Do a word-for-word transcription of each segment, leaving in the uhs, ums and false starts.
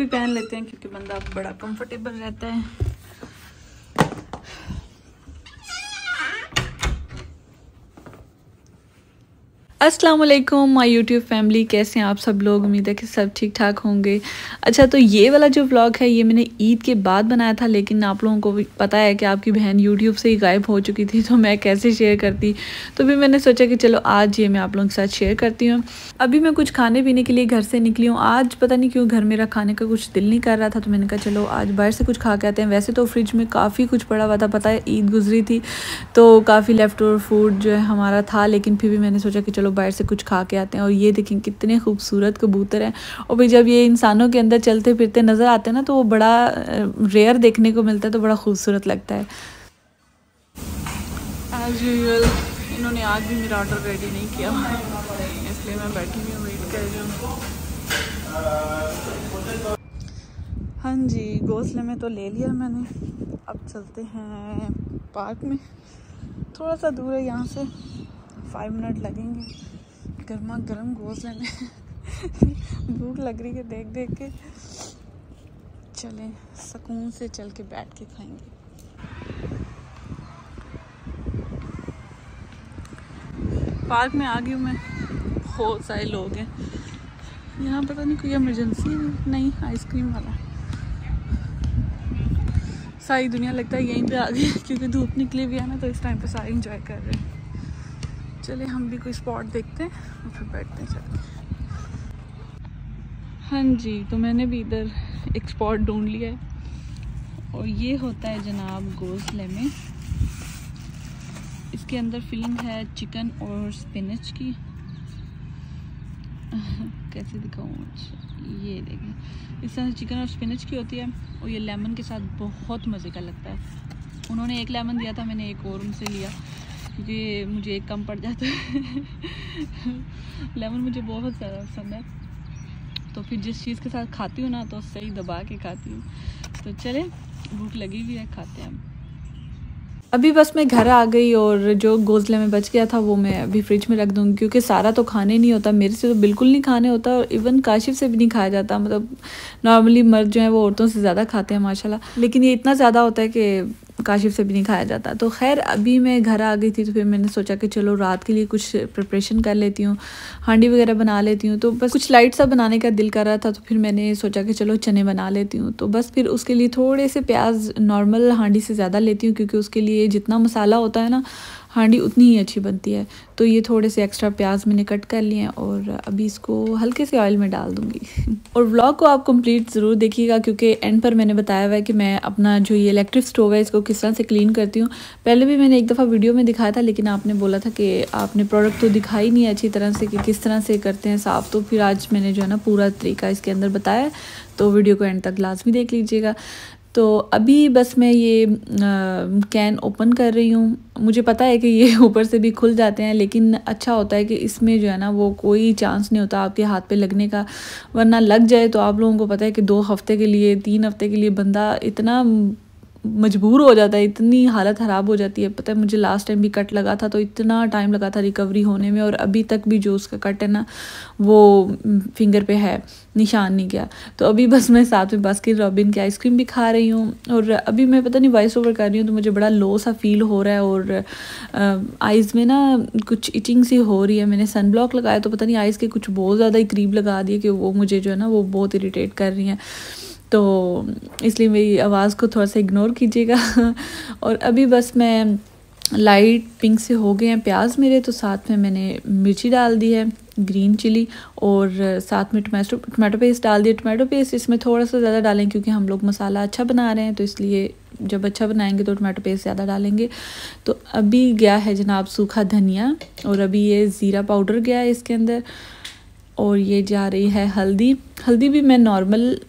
पहन लेते हैं क्योंकि बंदा बड़ा कंफर्टेबल रहता है। अस्सलाम वालेकुम माय यूट्यूब फैमिली, कैसे हैं आप सब लोग। उम्मीद है कि सब ठीक ठाक होंगे। अच्छा, तो ये वाला जो व्लॉग है ये मैंने ईद के बाद बनाया था, लेकिन आप लोगों को भी पता है कि आपकी बहन यूट्यूब से ही गायब हो चुकी थी, तो मैं कैसे शेयर करती। तो फिर मैंने सोचा कि चलो आज ये मैं आप लोगों के साथ शेयर करती हूँ। अभी मैं कुछ खाने पीने के लिए घर से निकली हूँ। आज पता नहीं क्यों घर मेरा खाने का कुछ दिल नहीं कर रहा था, तो मैंने कहा चलो आज बाहर से कुछ खा के आते हैं। वैसे तो फ्रिज में काफ़ी कुछ पड़ा हुआ था, पता है ईद गुजरी थी तो काफ़ी लेफ्ट ओवर फूड जो है हमारा था, लेकिन फिर भी मैंने सोचा कि चलो बाहर से कुछ खा के आते हैं। और ये देखें कितने खूबसूरत कबूतर हैं। और भाई जब ये इंसानों के अंदर चलते फिरते नज़र आते हैं ना, तो वो बड़ा रेयर देखने को मिलता है, तो बड़ा खूबसूरत लगता है। एज यूजुअल इन्होंने आज भी मेरा ऑर्डर रेडी नहीं किया, इसलिए मैं बैठी हुई वेट कर रही हूँ। हाँ जी, घोंसले में तो ले लिया मैंने। अब चलते हैं पार्क में, थोड़ा सा दूर है यहाँ से, फाइव मिनट लगेंगे। गर्मा गर्म घोंसले में भूख लग रही है देख देख के। चलें सुकून से चल के बैठ के खाएंगे। पार्क में आ गई हूँ मैं, बहुत सारे लोग हैं यहाँ। पता नहीं कोई इमरजेंसी नहीं, आइसक्रीम वाला। सारी दुनिया लगता है यहीं पे आ गई, क्योंकि धूप निकली हुई है ना, तो इस टाइम पे सारे इंजॉय कर रहे हैं। चले हम भी कोई स्पॉट देखते हैं और फिर बैठते हैं चल के। हाँ जी, तो मैंने भी इधर एक स्पॉट ढूंढ लिया है, और ये होता है जनाब घोंसले में। इसके अंदर फिलिंग है चिकन और स्पिनच की। कैसे दिखाऊँ, ये देखें इस तरह चिकन और स्पिनच की होती है, और ये लेमन के साथ बहुत मज़े का लगता है। उन्होंने एक लेमन दिया था, मैंने एक और उनसे लिया क्योंकि मुझे एक कम पड़ जाता है। लेमन मुझे बहुत ज़्यादा पसंद है, तो फिर जिस चीज़ के साथ खाती हूँ ना, तो सही दबा के खाती हूँ। तो चले, भूख लगी हुई है, खाते हैं हम। अभी बस मैं घर आ गई, और जो घोंसले में बच गया था वो मैं अभी फ्रिज में रख दूँगी, क्योंकि सारा तो खाने नहीं होता, मेरे से तो बिल्कुल नहीं खाने होता, और इवन काशिफ से भी नहीं खाया जाता। मतलब नॉर्मली मर्द जो है वो औरतों से ज़्यादा खाते हैं माशाल्लाह, लेकिन ये इतना ज़्यादा होता है कि काशिफ से भी नहीं खाया जाता। तो खैर अभी मैं घर आ गई थी, तो फिर मैंने सोचा कि चलो रात के लिए कुछ प्रिपरेशन कर लेती हूँ, हांडी वगैरह बना लेती हूँ। तो बस कुछ लाइट सा बनाने का दिल कर रहा था, तो फिर मैंने सोचा कि चलो चने बना लेती हूँ। तो बस फिर उसके लिए थोड़े से प्याज नॉर्मल हांडी से ज़्यादा लेती हूँ, क्योंकि उसके लिए जितना मसाला होता है ना, हांडी उतनी ही अच्छी बनती है। तो ये थोड़े से एक्स्ट्रा प्याज मैंने कट कर लिए हैं, और अभी इसको हल्के से ऑयल में डाल दूँगी। और व्लॉग को आप कंप्लीट ज़रूर देखिएगा, क्योंकि एंड पर मैंने बताया हुआ है कि मैं अपना जो ये इलेक्ट्रिक स्टोव है इसको किस तरह से क्लीन करती हूँ। पहले भी मैंने एक दफ़ा वीडियो में दिखाया था, लेकिन आपने बोला था कि आपने प्रोडक्ट तो दिखाई ही नहीं अच्छी तरह से कि किस तरह से करते हैं साफ़। तो फिर आज मैंने जो है ना पूरा तरीका इसके अंदर बताया, तो वीडियो को एंड तक लाजमी देख लीजिएगा। तो अभी बस मैं ये आ, कैन ओपन कर रही हूँ। मुझे पता है कि ये ऊपर से भी खुल जाते हैं, लेकिन अच्छा होता है कि इसमें जो है ना वो कोई चांस नहीं होता आपके हाथ पे लगने का, वरना लग जाए तो आप लोगों को पता है कि दो हफ्ते के लिए, तीन हफ्ते के लिए बंदा इतना मजबूर हो जाता है, इतनी हालत ख़राब हो जाती है। पता है मुझे लास्ट टाइम भी कट लगा था, तो इतना टाइम लगा था रिकवरी होने में, और अभी तक भी जो उसका कट है ना वो फिंगर पे है, निशान नहीं गया। तो अभी बस मैं साथ में बास्किन रॉबिन की आइसक्रीम भी खा रही हूँ, और अभी मैं पता नहीं वॉइस ओवर कर रही हूँ तो मुझे बड़ा लो सा फील हो रहा है, और आइज़ में ना कुछ इचिंग सी हो रही है। मैंने सन ब्लॉक लगाया, तो पता नहीं आइज़ के कुछ बहुत ज़्यादा ही करीब लगा दिए कि वो मुझे जो है ना वो बहुत इरिटेट कर रही हैं, तो इसलिए मेरी आवाज़ को थोड़ा सा इग्नोर कीजिएगा। और अभी बस मैं लाइट पिंक से हो गए हैं प्याज मेरे, तो साथ में मैंने मिर्ची डाल दी है, ग्रीन चिली, और साथ में टमाटो टमाटो पेस्ट डाल दिया। टमाटो पेस्ट इसमें थोड़ा सा ज़्यादा डालें, क्योंकि हम लोग मसाला अच्छा बना रहे हैं, तो इसलिए जब अच्छा बनाएंगे तो टमाटो पेस्ट ज़्यादा डालेंगे। तो अभी गया है जनाब सूखा धनिया, और अभी ये ज़ीरा पाउडर गया है इसके अंदर, और ये जा रही है हल्दी। हल्दी भी मैं नॉर्मल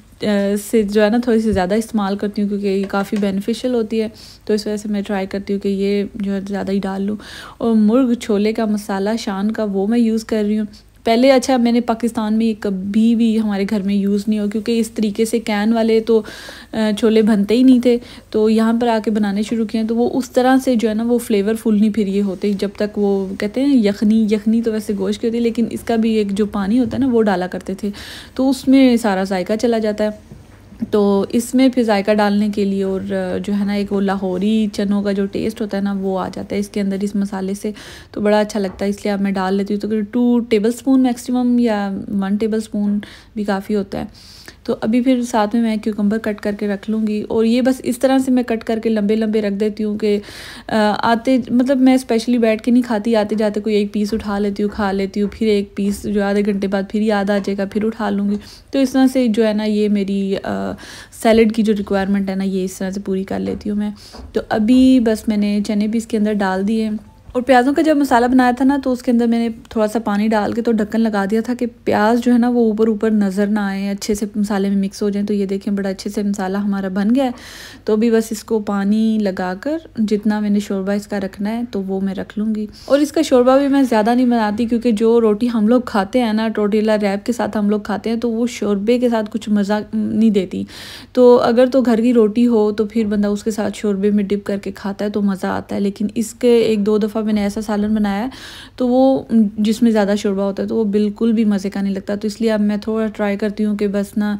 से जो है ना थोड़ी सी ज़्यादा इस्तेमाल करती हूँ, क्योंकि ये काफ़ी बेनिफिशियल होती है, तो इस वजह से मैं ट्राई करती हूँ कि ये जो है ज़्यादा ही डाल लूँ। और मुर्ग छोले का मसाला शान का वो मैं यूज़ कर रही हूँ। पहले अच्छा मैंने पाकिस्तान में कभी भी हमारे घर में यूज़ नहीं हो, क्योंकि इस तरीके से कैन वाले तो छोले बनते ही नहीं थे। तो यहाँ पर आके बनाने शुरू किए तो वो उस तरह से जो है ना वो फ्लेवरफुल नहीं फिर ये होते, जब तक वो कहते हैं यखनी यखनी तो वैसे गोश्त की होती है, लेकिन इसका भी एक जो पानी होता है ना वो डाला करते थे, तो उसमें सारा जायका चला जाता है। तो इसमें फिर जायका डालने के लिए और जो है ना एक वो लाहौरी चनों का जो टेस्ट होता है ना वो आ जाता है इसके अंदर इस मसाले से, तो बड़ा अच्छा लगता है, इसलिए अब मैं डाल लेती हूँ। तो टू टेबल स्पून मैक्सिमम या वन टेबल स्पून भी काफ़ी होता है। तो अभी फिर साथ में मैं क्यूकम्बर कट करके रख लूँगी, और ये बस इस तरह से मैं कट करके लंबे लंबे रख देती हूँ कि आते मतलब मैं स्पेशली बैठ के नहीं खाती, आते जाते कोई एक पीस उठा लेती हूँ, खा लेती हूँ, फिर एक पीस जो आधे घंटे बाद फिर याद आ जाएगा फिर उठा लूँगी। तो इस तरह से जो है ना ये मेरी सैलड की जो रिक्वायरमेंट है ना ये इस तरह से पूरी कर लेती हूँ मैं। तो अभी बस मैंने चने भी इसके अंदर डाल दिए, और प्याज़ों का जब मसाला बनाया था ना तो उसके अंदर मैंने थोड़ा सा पानी डाल के तो ढक्कन लगा दिया था कि प्याज जो है ना वो ऊपर ऊपर नज़र ना आए, अच्छे से मसाले में मिक्स हो जाए। तो ये देखें बड़ा अच्छे से मसाला हमारा बन गया है। तो अभी बस इसको पानी लगाकर जितना मैंने शोरबा इसका रखना है तो वो मैं रख लूँगी। और इसका शोरबा भी मैं ज़्यादा नहीं बनाती, क्योंकि जो रोटी हम लोग खाते हैं ना टोर्टिला रैप के साथ हम लोग खाते हैं तो वो शोरबे के साथ कुछ मज़ा नहीं देती। तो अगर तो घर की रोटी हो तो फिर बंदा उसके साथ शोरबे में डिप करके खाता है तो मज़ा आता है, लेकिन इसके एक दो दफ़ा मैंने ऐसा सालन बनाया है तो वो जिसमें ज़्यादा शोरबा होता है तो वो बिल्कुल भी मज़े का नहीं लगता। तो इसलिए अब मैं थोड़ा ट्राई करती हूँ कि बस ना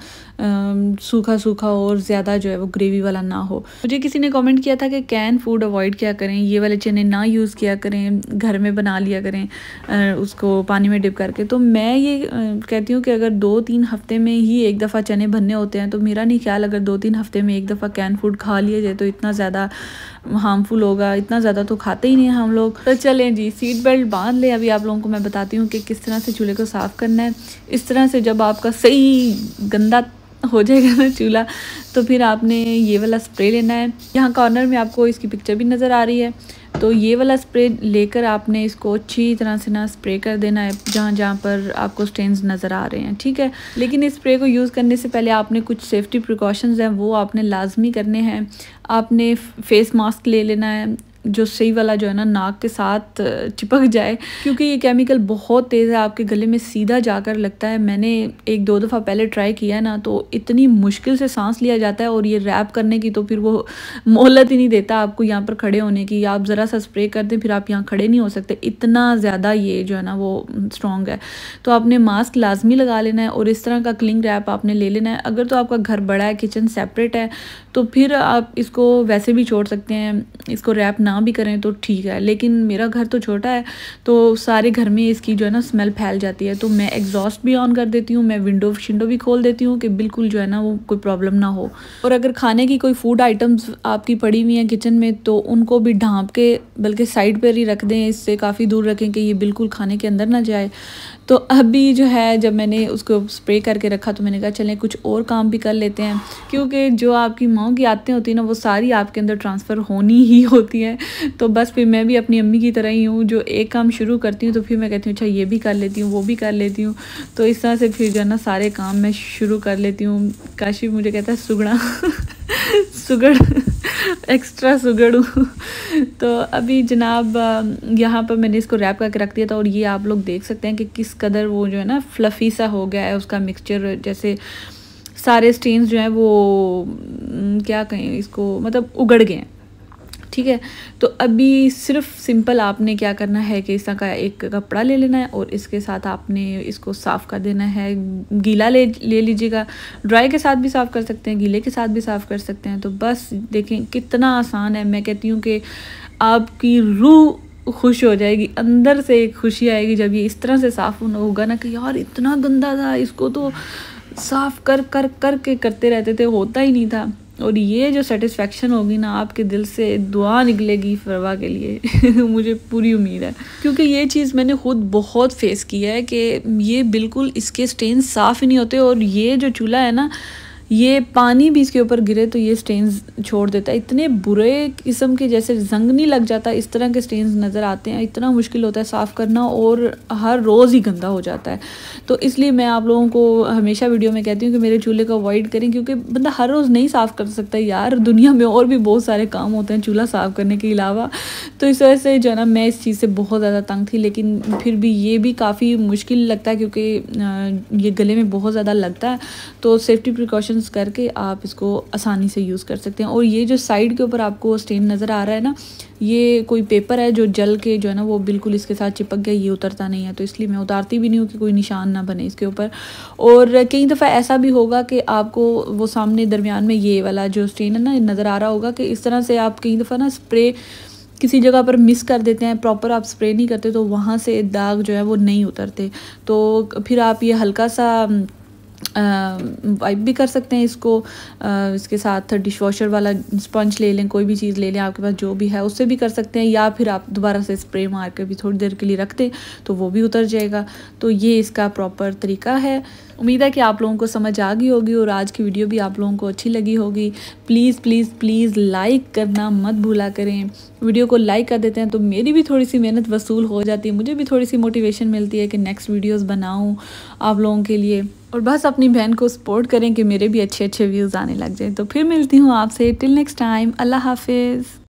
सूखा सूखा और ज़्यादा जो है वो ग्रेवी वाला ना हो। मुझे किसी ने कमेंट किया था कि कैन फूड अवॉइड किया करें, ये वाले चने ना यूज़ किया करें, घर में बना लिया करें उसको पानी में डिप करके। तो मैं ये कहती हूँ कि अगर दो तीन हफ्ते में ही एक दफ़ा चने बनने होते हैं तो मेरा नहीं ख्याल अगर दो तीन हफ्ते में एक दफ़ा कैन फूड खा लिया जाए तो इतना ज़्यादा हार्मफुल होगा, इतना ज़्यादा तो खाते ही नहीं हैं हम लोग। तो चलें जी सीट बेल्ट बांध लें। अभी आप लोगों को मैं बताती हूँ कि किस तरह से चूल्हे को साफ़ करना है। इस तरह से जब आपका सही गंदा हो जाएगा ना चूल्हा तो फिर आपने ये वाला स्प्रे लेना है। यहाँ कॉर्नर में आपको इसकी पिक्चर भी नज़र आ रही है, तो ये वाला स्प्रे लेकर आपने इसको अच्छी तरह से ना स्प्रे कर देना है जहाँ जहाँ पर आपको स्टेन्स नज़र आ रहे हैं, ठीक है। लेकिन इस स्प्रे को यूज़ करने से पहले आपने कुछ सेफ्टी प्रिकॉशंस हैं वो आपने लाजमी करने हैं। आपने फेस मास्क ले लेना है जो सही वाला जो है ना नाक के साथ चिपक जाए, क्योंकि ये केमिकल बहुत तेज़ है, आपके गले में सीधा जाकर लगता है। मैंने एक दो दफ़ा पहले ट्राई किया है ना तो इतनी मुश्किल से सांस लिया जाता है, और ये रैप करने की तो फिर वो मोहलत ही नहीं देता आपको यहाँ पर खड़े होने की। आप ज़रा सा स्प्रे कर दें फिर आप यहाँ खड़े नहीं हो सकते, इतना ज़्यादा ये जो है ना वो स्ट्रॉन्ग है। तो आपने मास्क लाजमी लगा लेना है, और इस तरह का क्लिंग रैप आपने ले लेना है। अगर तो आपका घर बड़ा है, किचन सेपरेट है, तो फिर आप इसको वैसे भी छोड़ सकते हैं, इसको रैप ना भी करें तो ठीक है। लेकिन मेरा घर तो छोटा है तो सारे घर में इसकी जो है ना स्मेल फैल जाती है, तो मैं एग्जॉस्ट भी ऑन कर देती हूँ, मैं विंडो शिंडो भी खोल देती हूँ कि बिल्कुल जो है ना वो कोई प्रॉब्लम ना हो। और अगर खाने की कोई फूड आइटम्स आपकी पड़ी हुई हैं किचन में तो उनको भी ढाँप के बल्कि साइड पर ही रख दें, इससे काफ़ी दूर रखें कि ये बिल्कुल खाने के अंदर ना जाए। तो अभी जो है जब मैंने उसको स्प्रे करके रखा तो मैंने कहा चलें कुछ और काम भी कर लेते हैं, क्योंकि जो आपकी माँ की आदतें होती हैं ना वो सारी आपके अंदर ट्रांसफ़र होनी ही होती हैं। तो बस फिर मैं भी अपनी अम्मी की तरह ही हूँ, जो एक काम शुरू करती हूँ तो फिर मैं कहती हूँ अच्छा ये भी कर लेती हूँ वो भी कर लेती हूँ। तो इस तरह से फिर जो है ना सारे काम मैं शुरू कर लेती हूँ। काशिफ मुझे कहता है सुगड़ा सुगड़ एक्स्ट्रा सुगड़ हूँ। तो अभी जनाब यहाँ पर मैंने इसको रैप करके रख दिया था, और ये आप लोग देख सकते हैं कि किस कदर वो जो है ना फ्लफ़ी सा हो गया है उसका मिक्सचर, जैसे सारे स्टेन्स जो हैं वो क्या कहें इसको मतलब उगड़ गए हैं, ठीक है। तो अभी सिर्फ सिंपल आपने क्या करना है कि इस तरह का एक कपड़ा ले लेना है और इसके साथ आपने इसको साफ़ कर देना है। गीला ले ले लीजिएगा, ड्राई के साथ भी साफ़ कर सकते हैं, गीले के साथ भी साफ़ कर सकते हैं। तो बस देखें कितना आसान है। मैं कहती हूँ कि आपकी रूह खुश हो जाएगी, अंदर से एक खुशी आएगी जब ये इस तरह से साफ़ होगा ना कि यार इतना गंदा था, इसको तो साफ़ कर कर कर के करते रहते थे, होता ही नहीं था। और ये जो सेटिस्फेक्शन होगी ना आपके दिल से दुआ निकलेगी फरवा के लिए मुझे पूरी उम्मीद है, क्योंकि ये चीज़ मैंने खुद बहुत फेस की है कि ये बिल्कुल इसके स्टेन साफ़ ही नहीं होते। और ये जो चूल्हा है ना ये पानी भी इसके ऊपर गिरे तो ये स्टेन्स छोड़ देता है। इतने बुरे किस्म के, जैसे जंग नहीं लग जाता इस तरह के स्टेन्स नज़र आते हैं। इतना मुश्किल होता है साफ़ करना और हर रोज़ ही गंदा हो जाता है। तो इसलिए मैं आप लोगों को हमेशा वीडियो में कहती हूँ कि मेरे चूल्हे को अवॉइड करें, क्योंकि बंदा हर रोज़ नहीं साफ़ कर सकता यार, दुनिया में और भी बहुत सारे काम होते हैं चूल्हा साफ़ करने के अलावा। तो इस वजह से जो है ना मैं इस चीज़ से बहुत ज़्यादा तंग थी, लेकिन फिर भी ये भी काफ़ी मुश्किल लगता है क्योंकि ये गले में बहुत ज़्यादा लगता है। तो सेफ्टी प्रिकॉशंस करके आप इसको आसानी से यूज़ कर सकते हैं। और ये जो साइड के ऊपर आपको स्टेन नज़र आ रहा है ना, ये कोई पेपर है जो जल के जो है ना वो बिल्कुल इसके साथ चिपक गया, ये उतरता नहीं है, तो इसलिए मैं उतारती भी नहीं हूँ कि कोई निशान ना बने इसके ऊपर। और कई दफ़ा ऐसा भी होगा कि आपको वो सामने दरमियान में ये वाला जो स्टेन है ना नज़र आ रहा होगा कि इस तरह से आप कई दफ़ा ना स्प्रे किसी जगह पर मिस कर देते हैं, प्रॉपर आप स्प्रे नहीं करते, तो वहाँ से दाग जो है वो नहीं उतरते। तो फिर आप ये हल्का सा वाइप भी कर सकते हैं इसको। आ, इसके साथ डिश वॉशर वाला स्पंज ले लें, कोई भी चीज़ ले लें आपके पास जो भी है, उससे भी कर सकते हैं, या फिर आप दोबारा से स्प्रे मार कर भी थोड़ी देर के लिए रख दें तो वो भी उतर जाएगा। तो ये इसका प्रॉपर तरीका है। उम्मीद है कि आप लोगों को समझ आ गई होगी और आज की वीडियो भी आप लोगों को अच्छी लगी होगी। प्लीज़ प्लीज़ प्लीज़ लाइक करना मत भूला करें। वीडियो को लाइक कर देते हैं तो मेरी भी थोड़ी सी मेहनत वसूल हो जाती है, मुझे भी थोड़ी सी मोटिवेशन मिलती है कि नेक्स्ट वीडियोस बनाऊं आप लोगों के लिए। और बस अपनी बहन को सपोर्ट करें कि मेरे भी अच्छे अच्छे व्यूज़ आने लग जाए। तो फिर मिलती हूँ आपसे, टिल नेक्स्ट टाइम, अल्लाह हाफिज़।